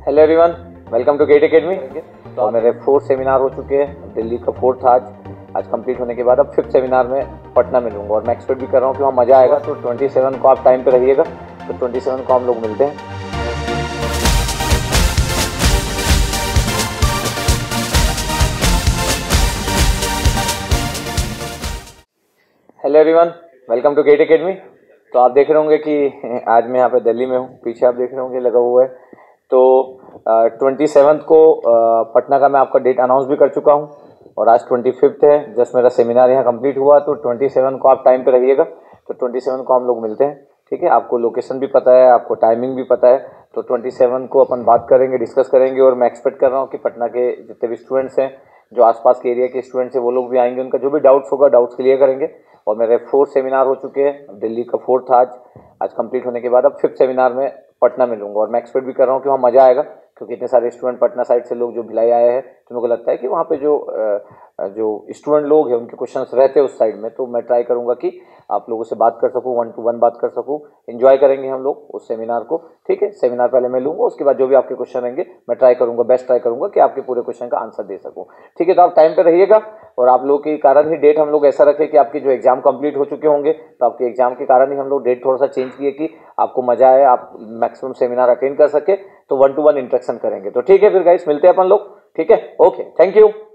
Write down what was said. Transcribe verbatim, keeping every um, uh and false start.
Hello everyone, welcome to GATE Academy. तो मेरे fourth seminar हो चुके हैं, दिल्ली का फोर्थ आज आज कंप्लीट होने के बाद अब फिफ्थ सेमिनार में पटना में लूँगा और मैं एक्सपेक्ट भी कर रहा हूँ कि वहाँ मज़ा आएगा। तो सत्ताईस को आप टाइम पे रहिएगा, तो सत्ताईस को हम लोग मिलते हैं। Hello everyone, welcome to GATE Academy. तो आप देख रहे होंगे कि आज मैं यहाँ पे दिल्ली में हूँ, पीछे आप देख रहे होंगे लगा हुआ है। तो ट्वेंटी सेवन्थ को uh, पटना का मैं आपका डेट अनाउंस भी कर चुका हूँ और आज ट्वेंटी फिफ्थ है, जस्ट मेरा सेमिनार यहाँ कंप्लीट हुआ। तो सत्ताईस को आप टाइम पे रहिएगा, तो सत्ताईस को हम लोग मिलते हैं, ठीक है। आपको लोकेशन भी पता है, आपको टाइमिंग भी पता है। तो सत्ताईस को अपन बात करेंगे, डिस्कस करेंगे और मैं एक्सपेक्ट कर रहा हूँ कि पटना के जितने भी स्टूडेंट्स हैं, जो आसपास के एरिया के स्टूडेंट्स हैं, वो लोग भी आएंगे, उनका जो भी डाउट्स होगा डाउट्स क्लियर करेंगे। और मेरे फोर्थ सेमिनार हो चुके हैं, दिल्ली का फोर्थ आज आज कंप्लीट होने के बाद अब फिफ्थ सेमिनार में पटना में लूँगा और मैं एक्सपेक्ट भी कर रहा हूँ कि वहाँ मज़ा आएगा, क्योंकि इतने सारे स्टूडेंट पटना साइड से लोग जो भिलाई आए हैं, तो मेरे को लगता है कि वहाँ पे जो जो स्टूडेंट लोग हैं उनके क्वेश्चंस रहते हैं उस साइड में। तो मैं ट्राई करूँगा कि आप लोगों से बात कर सकूँ, वन टू वन बात कर सकूँ, एंजॉय करेंगे हम लोग उस सेमिनार को, ठीक है। सेमिनार पहले मैं लूँगा, उसके बाद जो भी आपके क्वेश्चन रहेंगे मैं ट्राई करूँगा, बेस्ट ट्राई करूँगा कि आपके पूरे क्वेश्चन का आंसर दे सकूँ, ठीक है। तो आप टाइम पर रहिएगा और आप लोगों के कारण ही डेट हम लोग ऐसा रखें कि आपकी जो एग्जाम कंप्लीट हो चुके होंगे, तो आपके एग्जाम के कारण ही हम लोग डेट थोड़ा सा चेंज किए कि आपको मजा आए, आप मैक्सिमम सेमिनार अटेंड कर सके, तो वन टू वन इंटरेक्शन करेंगे। तो ठीक है फिर गाइस, मिलते हैं अपन लोग, ठीक है। Okay, thank you.